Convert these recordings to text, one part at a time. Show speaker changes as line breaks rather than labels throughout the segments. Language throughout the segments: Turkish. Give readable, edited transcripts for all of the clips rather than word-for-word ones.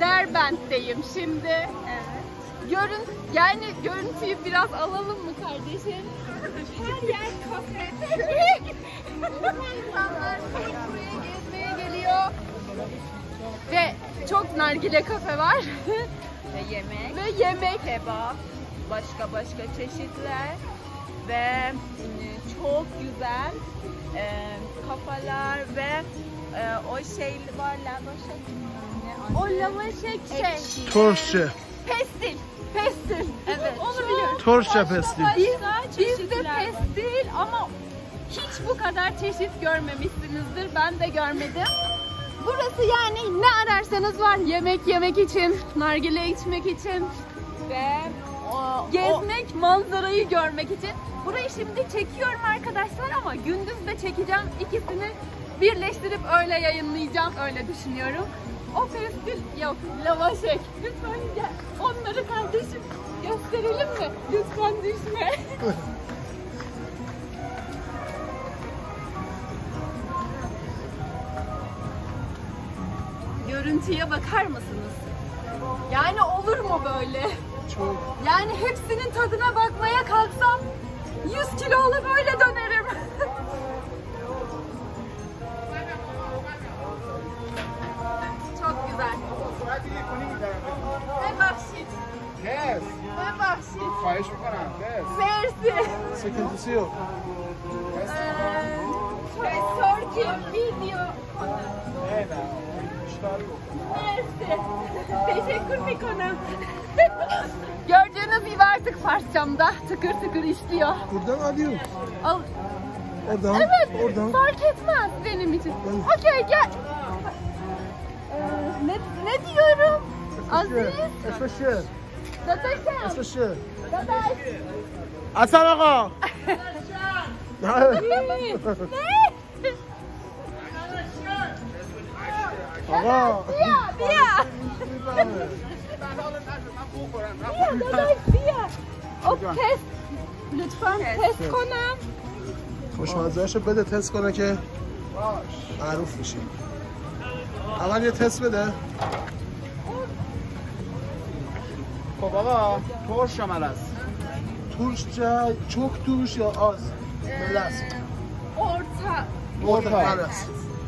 Derbent'teyim şimdi. Evet. Yani görüntüyü biraz alalım mı kardeşim? Her yer kafe. İnsanlar buraya gezmeye geliyor. Ve çok nargile kafe var. Ve yemek.
Kebap. Başka çeşitler. Ve çok güzel kafalar ve o şey var, lavaşek.
O lavaşek şey.
Torşça.
Pestil.
Evet.
Onu biliyorum.
Torşça pestil.
Bizde pestil ama hiç bu kadar çeşit görmemişsinizdir. Ben de görmedim. Burası yani ne ararsanız var. Yemek için, nargile içmek için
Ve
gezmek, manzarayı görmek için. Burayı şimdi çekiyorum arkadaşlar ama gündüz de çekeceğim. İkisini birleştirip öyle yayınlayacağım. Öyle düşünüyorum. O pestil yok, lavaşek. Lütfen gel. Onları kardeşim gösterelim mi? Lütfen düşme. Görüntüye bakar mısınız? Yani olur mu böyle?
Çok.
Yani hepsinin tadına bakmaya kalksam 100 kilolu böyle dönerim. Çok güzel. Ne bahşiş.
Yes.
Ne bahşiş.
خواهش میکنم. Yes.
Mersi.
Sıkıntısı yok.
Sorki video.
Ne? İşler yok.
Mersi. Teşekkür mikonum. Gördüğünüz gibi artık Farsçamda tıkır tıkır işliyor.
Buradan alıyorum.
Al.
Oradan.
Evet,
Oradan.
fark etmez benim için.
Ben-
Okey, gel. Ne diyorum? Aziz.
Esfaşır.
Dadaşım.
Esfaşır.
Dadaş.
Hasan ağa.
Ne?
Ağa.
Bia. Dadaş, bia. O test. Lütfen test کنم.
خوشمزه‌اشو بده تست کنه که معروف میشه. اول یه تست بده.
خب آقا ترش یا ملس؟
Turşça çok turş ya az. Melas.
Orta.
Orta melas.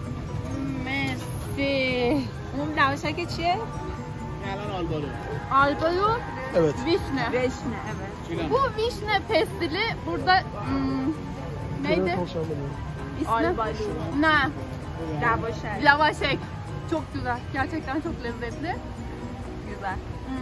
Mersi.
اون لواشک چیه؟
الان آلبالو.
Albayu,
Evet.
vişne.
Reşne, evet.
Bu vişne pestili burada neydi? İsmi?
Albayu.
Ne?
Lavaşek.
Lavaşek. Çok güzel. Gerçekten çok lezzetli.
Güzel.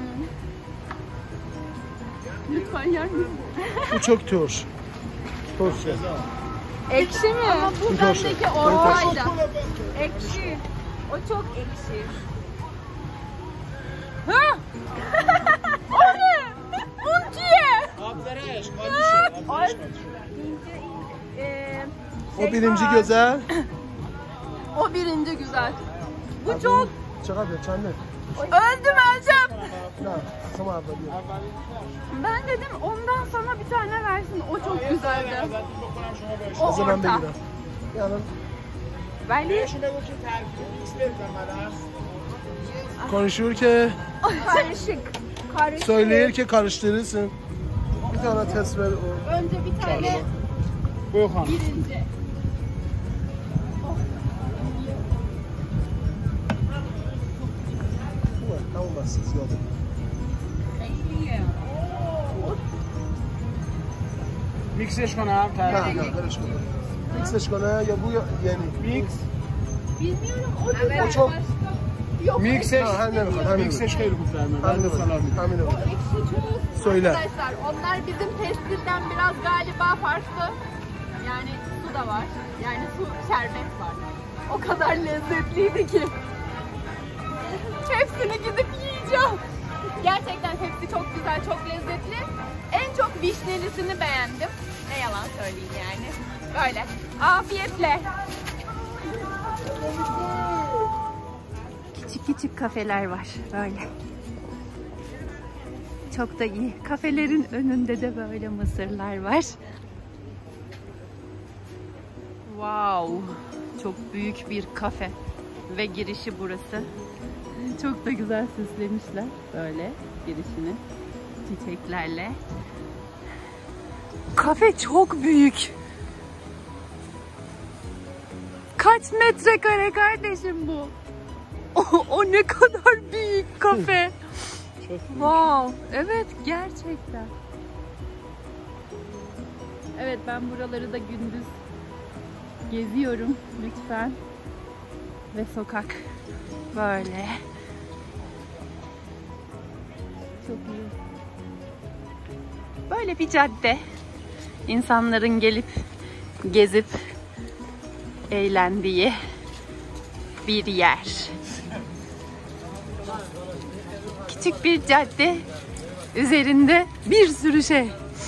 Lütfen yer misin?
Bu çok turş. Turşça.
Ekşi mi? Ama bu
Turşu.
bendeki ortaydı.
Ekşi. O çok ekşi.
Ha? O ne? Untiye.
آبزرش
Ay.
O birinci güzel.
O birinci güzel. Bu çok.
Çıkar ya çanlı.
Öldüm öleceğim.
Ya tamam abi.
Ben dedim ondan sana bir tane versin. O çok güzeldi. O
O zaman
orta.
bigirem. Yani
ولی
konuşur ki
karışık.
söyleyir ki karıştırırsın. Bir tane test ver o.
Önce bir tane
بو خانم.
birinci.
Tamam basit yolda.
میکسش کنم
Ne
ترکیب.
ne karışma. Mixleş کنه ya bu ya yeni.
میکس.
Bilmiyorum o güzel.
O çok.
Başka. Yok.
میکسش.
Ha, همین میخواد همین
میکسش خیلی خوب در میاد.
Hamile
سلام می‌کنم.
Hamile
O ekşi çok.
Söyle.
Arkadaşlar onlar bizim pestilden biraz galiba farklı. Yani su da var. Yani su şerbet var. O kadar lezzetliydi ki. Hepsini gidip yiyeceğim. Gerçekten hepsi çok güzel, çok lezzetli. En çok vişnelisini beğendim. Ne yalan söyleyeyim yani. Böyle. Afiyetle. Küçük küçük kafeler var böyle. Çok da iyi. Kafelerin önünde de böyle mısırlar var. Wow. Çok büyük bir kafe. Ve girişi burası. Çok da güzel süslemişler böyle girişini çiçeklerle. Kafe çok büyük. Kaç metrekare kardeşim bu? O ne kadar büyük kafe.
Çok büyük.
Wow. Evet gerçekten. Evet ben buraları da gündüz geziyorum lütfen. Ve sokak böyle. Çok iyi. Böyle bir cadde. İnsanların gelip gezip eğlendiği bir yer. Küçük bir cadde. Üzerinde bir sürü şey.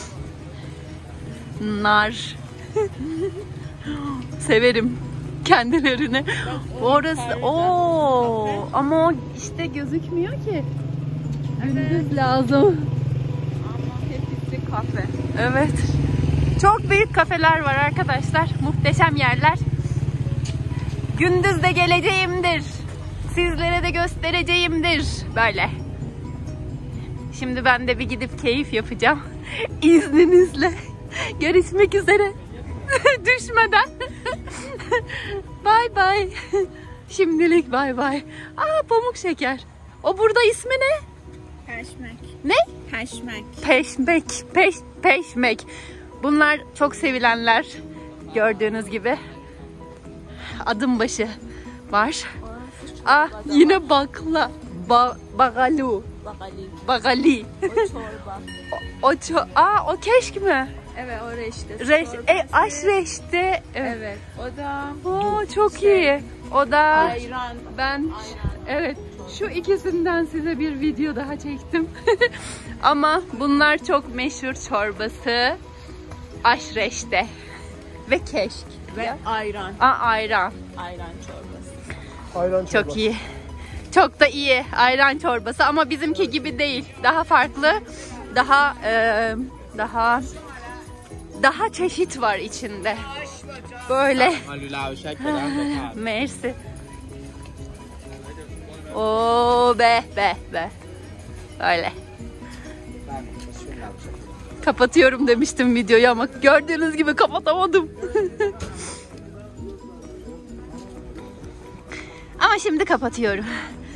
Nar. Severim kendilerini. Orası o ama o işte gözükmüyor ki. Gündüz lazım.
Hepsi kafe.
Evet. Çok büyük kafeler var arkadaşlar. Muhteşem yerler. Gündüz de geleceğimdir. Sizlere de göstereceğimdir. Böyle. Şimdi ben de bir gidip keyif yapacağım. İzninizle. Görüşmek üzere. Düşmeden. Bye bye. Şimdilik bye bye. Aa pamuk şeker. O burada ismi ne?
Peşmek.
Ne?
Peşmek.
Peşmek. Peşmek. Bunlar çok sevilenler. Gördüğünüz gibi. Adım başı var. Ah yine bakla. Bagalu. Bagali. O keşk mi?
Evet o reçte.
Aşreçte.
Evet o da
Çok iyi. O da
ayran.
ben evet şu ikisinden size bir video daha çektim. Ama bunlar çok meşhur çorbası. Aşreçte ve keşk
Ve ayran.
Ayran.
Ayran çorbası.
Ayran çorbası.
Çok iyi. Çok da iyi ayran çorbası ama bizimki gibi değil. Daha farklı. Daha çeşit var içinde. Böyle. Mersi. Oo be. Öyle. Kapatıyorum demiştim videoyu ama gördüğünüz gibi kapatamadım. Ama şimdi kapatıyorum.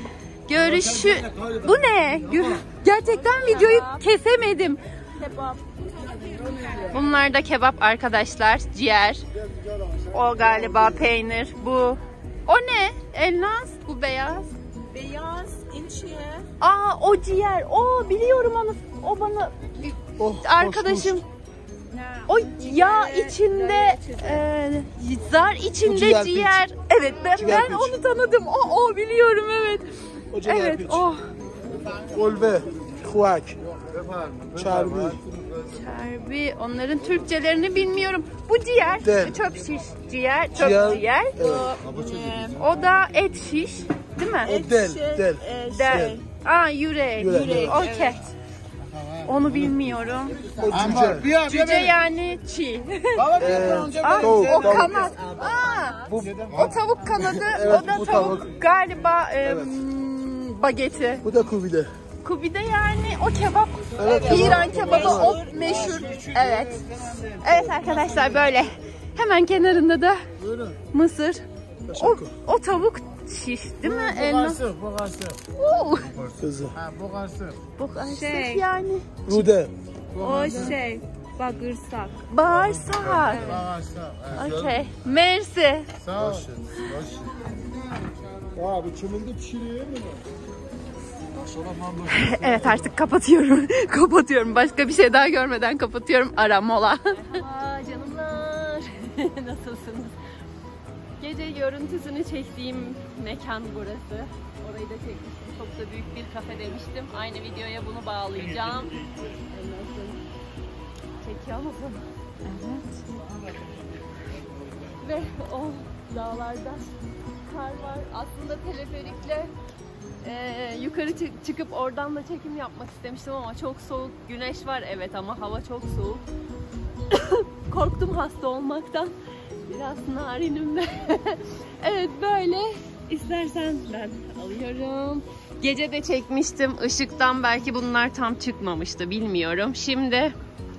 Bu ne? Gerçekten videoyu kesemedim.
Kebap.
Bunlar da kebap arkadaşlar. Ciğer. O galiba peynir. Bu. O ne? Elmas. Bu beyaz.
Beyaz inçiye.
O ciğer. Biliyorum onu. O bana arkadaşım. O yağ içinde zar içinde ciğer. Evet ben onu tanıdım. O biliyorum evet. Evet o.
Kolbe, kuak, çarbi.
Çarbi. Onların Türkçelerini bilmiyorum. Bu ciğer.
Del.
Çöp şiş. Ciğer. Çöp ciğer.
Evet.
O da et şiş. Değil mi?
O del.
Del. Yürek.
Yürek.
Okey. Onu bilmiyorum.
O cüce.
Cüce yani çiğ.
Tavuk.
O kanat. O tavuk kanadı.
Evet,
o da
bu
tavuk.
tavuk.
Galiba bageti.
Bu da kubide.
Kubide yani o kebap.
Evet,
İran kebabı o meşhur. Evet. Evet arkadaşlar böyle. Hemen kenarında da mısır. O tavuk şiş değil mi?
Kızı.
Bu yani.
Rude.
O bağırsak.
Bağırsak. Okey. Mersi.
Abi çimilde pişiriyor mu?
Evet artık kapatıyorum. Kapatıyorum. Başka bir şey daha görmeden kapatıyorum. Ara mola. Canımlar. Nasılsınız? Gece görüntüsünü çektiğim mekan burası. Orayı da çekmiştim. Çok da büyük bir kafe demiştim. Aynı videoya bunu bağlayacağım. Çekiyor musun? Evet. Ve o dağlarda kar var. Aslında teleferikle yukarı çıkıp oradan da çekim yapmak istemiştim ama çok soğuk. Güneş var evet ama hava çok soğuk. Korktum hasta olmaktan. Biraz narinim de. Evet böyle İstersen ben alıyorum. Gece de çekmiştim. Işıktan belki bunlar tam çıkmamıştı. Bilmiyorum. Şimdi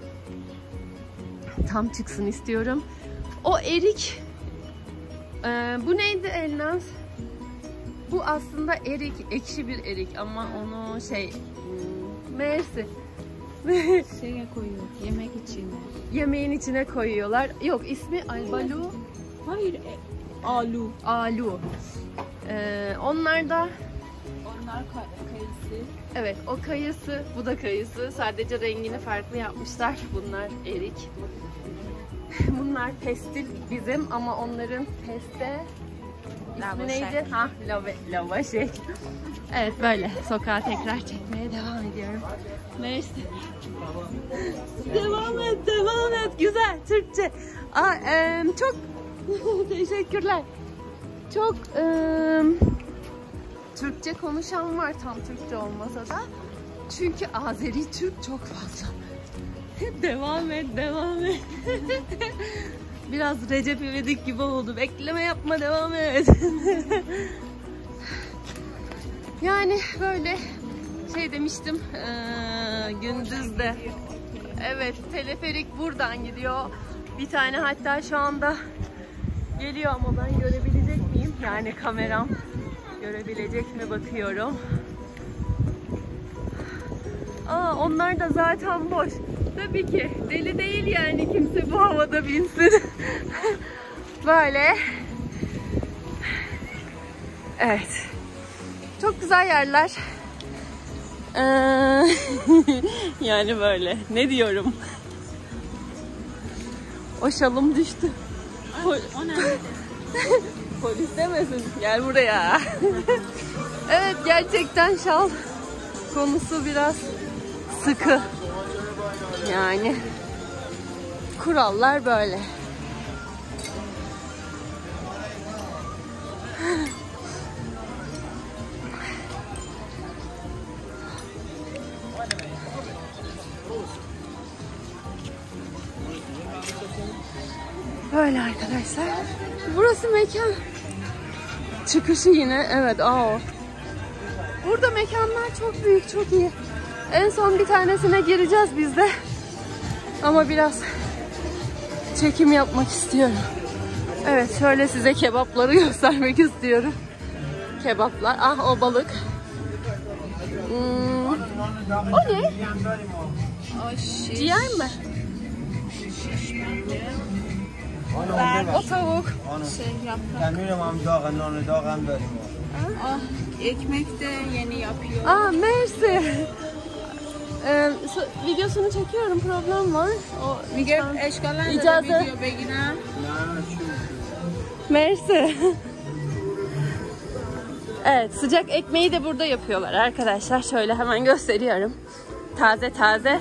tam çıksın istiyorum. O erik. Bu neydi Elnaz? Bu aslında erik. Ekşi bir erik ama onu meğerse
Şeye koyuyor, yemek içine.
yemeğin içine koyuyorlar. Yok, ismi albalu.
Hayır, alu.
Alu. Onlar da
Onlar kayısı.
evet, o kayısı, bu da kayısı. Sadece rengini farklı yapmışlar. Bunlar erik. Bunlar pestil bizim ama onların peste ismi neydi? Ha, lavaşek. Evet, böyle sokağa tekrar çekmeye devam ediyorum. Neyse. Devam et. Güzel, Türkçe. Çok teşekkürler. Çok Türkçe konuşan var, tam Türkçe olmasa da. Çünkü Azeri Türk çok fazla. Devam et. Biraz Recep İvedik gibi oldu. Bekleme yapma, devam et. Yani böyle demiştim gündüzde. Evet, teleferik buradan gidiyor. Bir tane hatta şu anda geliyor ama ben görebilecek miyim? Yani kameram görebilecek mi bakıyorum. Onlar da zaten boş. Tabii ki deli değil yani kimse bu havada binsin. Böyle. Evet. Çok güzel yerler. Yani böyle. Ne diyorum? O şalım düştü.
O ne?
Polis demesin. Gel buraya. Evet, gerçekten şal konusu biraz sıkı. Yani kurallar böyle. Böyle arkadaşlar. Burası mekan çıkışı yine. Evet, burada mekanlar çok büyük, çok iyi. En son bir tanesine gireceğiz biz de. Ama biraz çekim yapmak istiyorum. Evet, şöyle size kebapları göstermek istiyorum. Kebaplar. O balık. O ne?
O şiş.
Ciğer mi? O tavuk.
Yaprak. Ekmek de yeni yapıyor.
Mersi. Videosunu çekiyorum, problem var.
Miguel eşkalan
İcazı.
video begine.
Mersi. Evet, sıcak ekmeği de burada yapıyorlar arkadaşlar. Şöyle hemen gösteriyorum. Taze.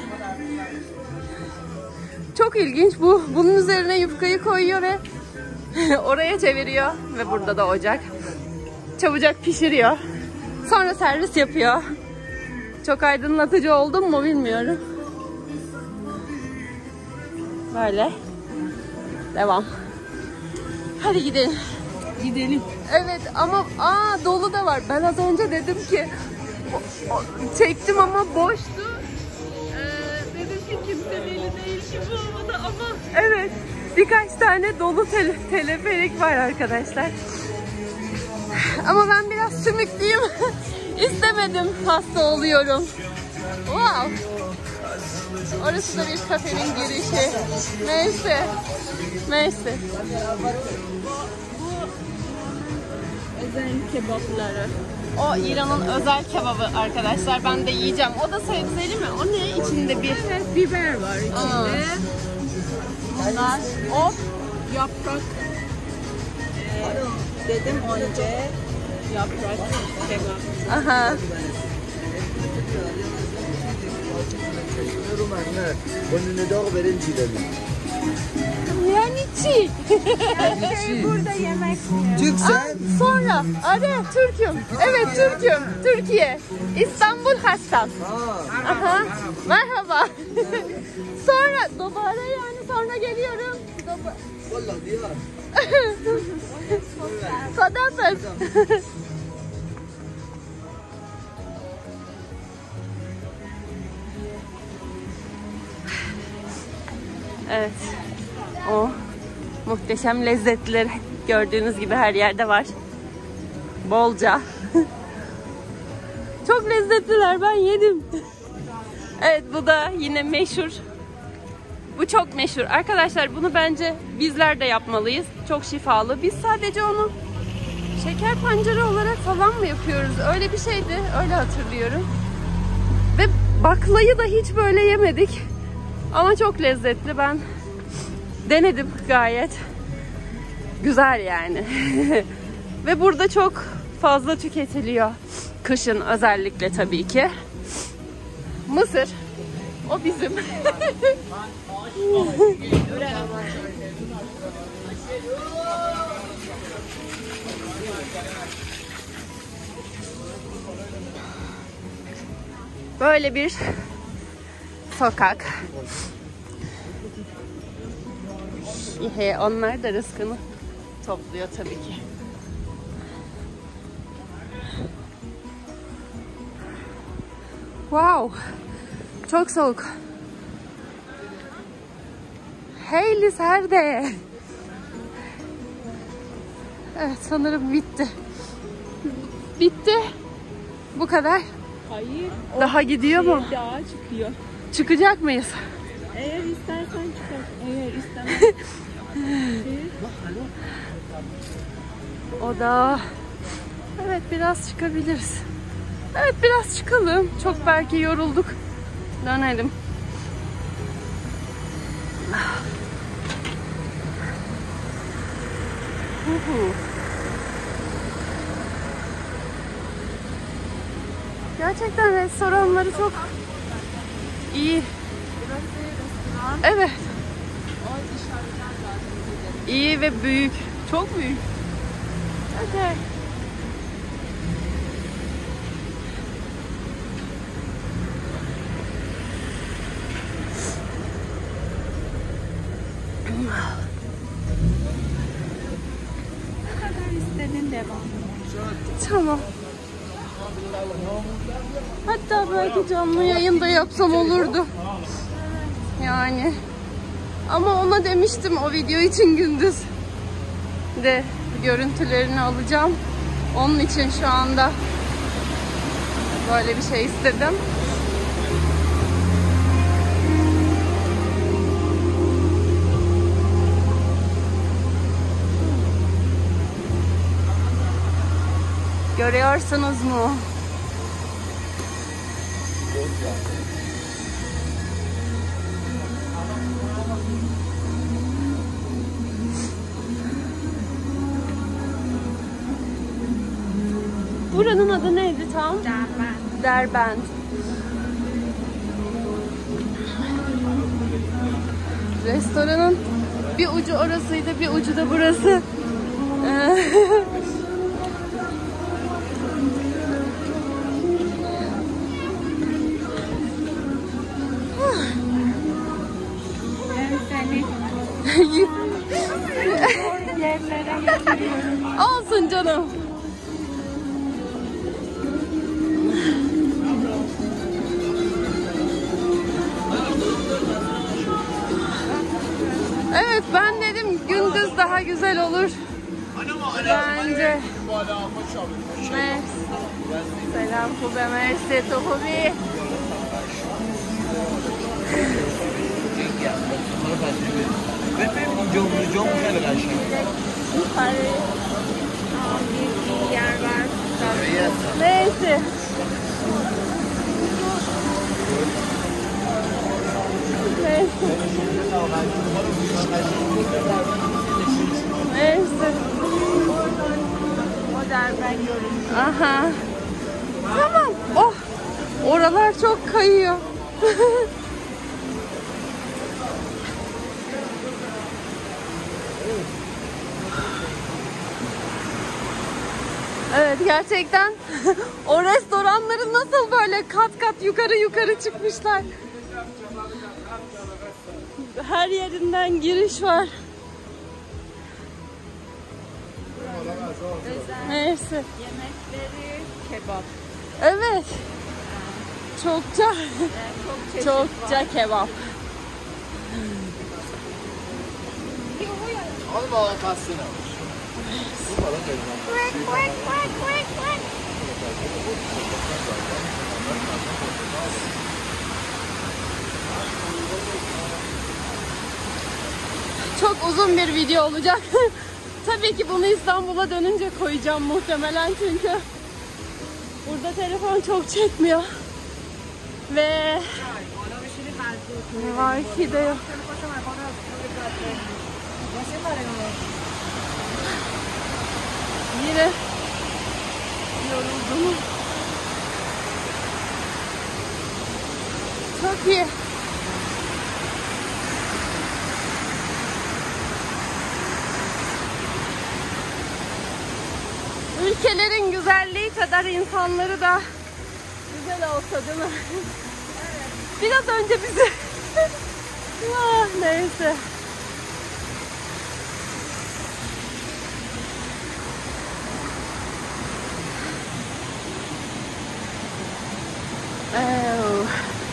Çok ilginç bu. Bunun üzerine yufkayı koyuyor ve oraya çeviriyor. Ve burada da ocak. Çabucak pişiriyor. Sonra servis yapıyor. Çok aydınlatıcı oldum mu bilmiyorum. Böyle. Devam. Hadi gidelim. Evet ama dolu da var. Ben az önce dedim ki çektim ama boştu. Dedim ki kimse deli değil ki bu havada ama evet, birkaç tane dolu teleferik var arkadaşlar. Ama ben biraz sümüklüyüm. İstemedim, hasta oluyorum. Wow. Orası da bir kafenin girişi. Neyse.
Özel kebapları.
O İran'ın özel kebabı arkadaşlar. Ben de yiyeceğim. O da sebzeli mi? O ne? İçinde bir...
Evet, biber var içinde.
Bunlar.
Yaprak. Dedim önce yaprak kebap.
Aha. Yani çiğ.
Burada yemek.
Sonra. Arı Türk'üm. Evet Türk'üm. Türkiye. İstanbul hastam. Aha. Merhaba. Sonra dobara yani sonra geliyorum. Sadafet. Evet. O muhteşem lezzetler gördüğünüz gibi her yerde var. Bolca. Çok lezzetliler, ben yedim. Evet, bu da yine meşhur. Bu çok meşhur. Arkadaşlar bunu bence bizler de yapmalıyız. Çok şifalı. Biz sadece onu şeker pancarı olarak falan mı yapıyoruz? Öyle bir şeydi. Öyle hatırlıyorum. Ve baklayı da hiç böyle yemedik. Ama çok lezzetli. Ben denedim, gayet güzel yani. Ve burada çok fazla tüketiliyor. Kışın özellikle tabii ki. Mısır. O bizim. Böyle bir sokak. Onlar da rızkını topluyor tabii ki. Wow. Çok soğuk. Hayli serde. Evet, sanırım bitti. Bitti. Bu kadar.
Hayır.
Daha gidiyor mu?
Daha çıkıyor.
Çıkacak mıyız?
Eğer istersen çıkar. Eğer istemezsen.
O da. Evet, biraz çıkabiliriz. Evet, biraz çıkalım. Çok belki yorulduk. Dönelim. Gerçekten restoranları çok iyi. Evet. İyi ve büyük. Çok büyük. Okay.
Ne kadar istedin devam.
Tamam. Hatta belki canlı yayın da yapsam olurdu. Yani. Ama ona demiştim o video için gündüz de görüntülerini alacağım. Onun için şu anda böyle bir şey istedim. Görüyorsunuz mu? Buranın adı neydi tam?
Derbent.
Derbent. Restoranın bir ucu orasıydı, bir ucu da burası.
Yerlere getiriyorum.
Olsun canım. Evet, ben dedim gündüz daha güzel olur. Bence. Merci. Selam kube, merci tohubi. Yukarı.
Bir yer var.
Neyse. Neyse.
O Derbent yolu.
Aha. Tamam. Oh. Oralar çok kayıyor. Evet, gerçekten o restoranların nasıl böyle kat kat yukarı çıkmışlar. Her yerinden giriş var. Neyse.
Yemekleri kebap.
Evet. Çokça. Çokça kebap.
Al bakalım kastını.
Çok uzun bir video olacak. Tabii ki bunu İstanbul'a dönünce koyacağım muhtemelen, çünkü burada telefon çok çekmiyor. Ve ne var ki de yok. Yine yoruldum. Çok iyi. Ülkelerin güzelliği kadar insanları da güzel olsa değil mi? Biraz önce bizi ah, neyse. Oh.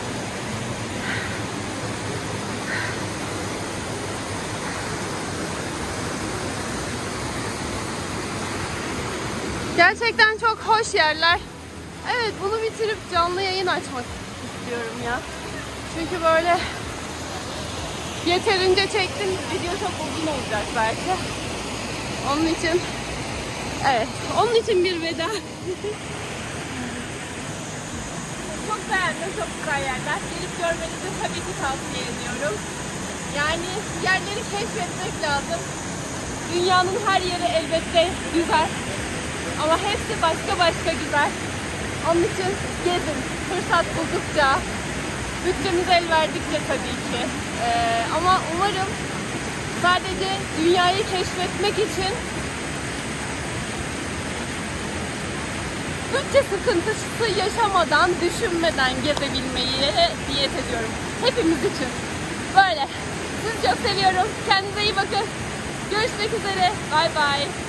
Gerçekten çok hoş yerler. Evet, bunu bitirip canlı yayın açmak istiyorum ya. Çünkü böyle yeterince çektim. Video çok uzun olacak belki. Onun için evet, onun için bir veda. Çok beğendim, çok güzel yerler. Gelip görmenizi tabii ki tavsiye ediyorum. Yani yerleri keşfetmek lazım. Dünyanın her yeri elbette güzel. Ama hepsi başka güzel. Onun için gezin, fırsat buldukça, bütçemiz el verdikçe tabii ki. Ama umarım sadece dünyayı keşfetmek için bütçe sıkıntısı yaşamadan, düşünmeden gezebilmeyi niyet ediyorum. Hepimiz için. Böyle. Sizi çok seviyorum. Kendinize iyi bakın. Görüşmek üzere. Bay bay.